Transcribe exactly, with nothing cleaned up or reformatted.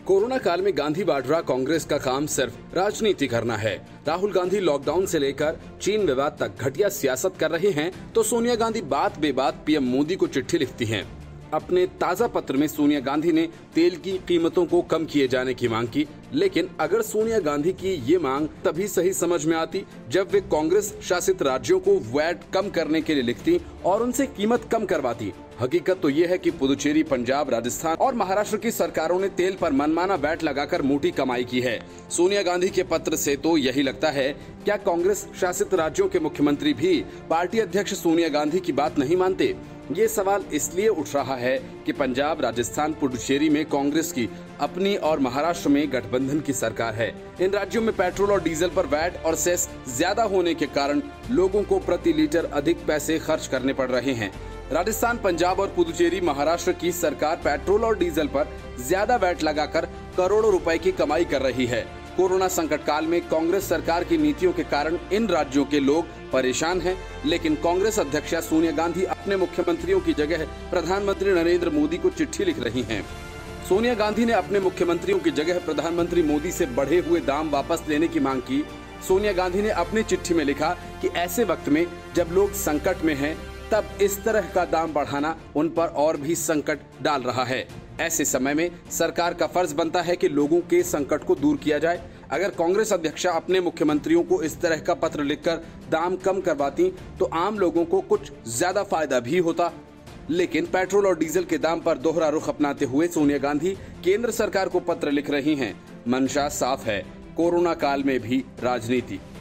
Corona काल में गांधी वाड्रा कांग्रेस का काम सिर्फ राजनीति करना है। राहुल गांधी लॉकडाउन से लेकर चीन विवाद तक घटिया सियासत कर रहे हैं, तो सोनिया गांधी बात बेबात पीएम मोदी को चिट्ठी लिखती हैं। अपने ताजा पत्र में सोनिया गांधी ने तेल की कीमतों को कम किए जाने की मांग की, लेकिन अगर सोनिया गांधी की ये मांग तभी सही समझ में आती जब वे कांग्रेस शासित राज्यों को वैट कम करने के लिए लिखती और उनसे कीमत कम करवाती। हकीकत तो ये है कि पुदुचेरी, पंजाब, राजस्थान और महाराष्ट्र की सरकारों ने तेल पर मनमाना वैट लगाकर मोटी कमाई की है। सोनिया गांधी के पत्र से तो यही लगता है। क्या कांग्रेस शासित राज्यों के मुख्यमंत्री भी पार्टी अध्यक्ष सोनिया गांधी की बात नहीं मानते? ये सवाल इसलिए उठ रहा है कि पंजाब, राजस्थान, पुडुचेरी में कांग्रेस की अपनी और महाराष्ट्र में गठबंधन की सरकार है। इन राज्यों में पेट्रोल और डीजल पर वैट और सेस ज्यादा होने के कारण लोगों को प्रति लीटर अधिक पैसे खर्च करने पड़ रहे हैं। राजस्थान, पंजाब और पुदुचेरी, महाराष्ट्र की सरकार पेट्रोल और डीजल पर ज्यादा वैट लगाकर करोड़ों रुपए की कमाई कर रही है। कोरोना संकट काल में कांग्रेस सरकार की नीतियों के कारण इन राज्यों के लोग परेशान हैं, लेकिन कांग्रेस अध्यक्ष सोनिया गांधी अपने मुख्यमंत्रियों की जगह प्रधानमंत्री नरेंद्र मोदी को चिट्ठी लिख रही हैं। सोनिया गांधी ने अपने मुख्यमंत्रियों की जगह प्रधानमंत्री मोदी से बढ़े हुए दाम वापस लेने की मांग की। सोनिया गांधी ने अपनी चिट्ठी में लिखा कि ऐसे वक्त में जब लोग संकट में हैं, तब इस तरह का दाम बढ़ाना उन पर और भी संकट डाल रहा है। ऐसे समय में सरकार का फर्ज बनता है कि लोगों के संकट को दूर किया जाए। अगर कांग्रेस अध्यक्षा अपने मुख्यमंत्रियों को इस तरह का पत्र लिखकर दाम कम करवाती तो आम लोगों को कुछ ज्यादा फायदा भी होता। लेकिन पेट्रोल और डीजल के दाम पर दोहरा रुख अपनाते हुए सोनिया गांधी केंद्र सरकार को पत्र लिख रही हैं। मंशा साफ है, कोरोना काल में भी राजनीति।